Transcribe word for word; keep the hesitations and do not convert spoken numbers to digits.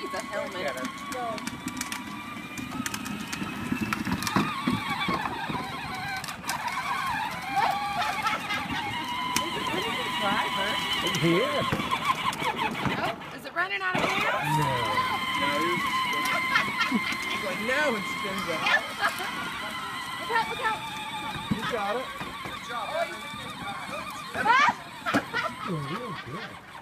it's a helmet. Go. Driver. Yeah. Oh, is it running out of gas? No. No, he's like, no, it spins out. Look out, look out. You got it. Oh, real good.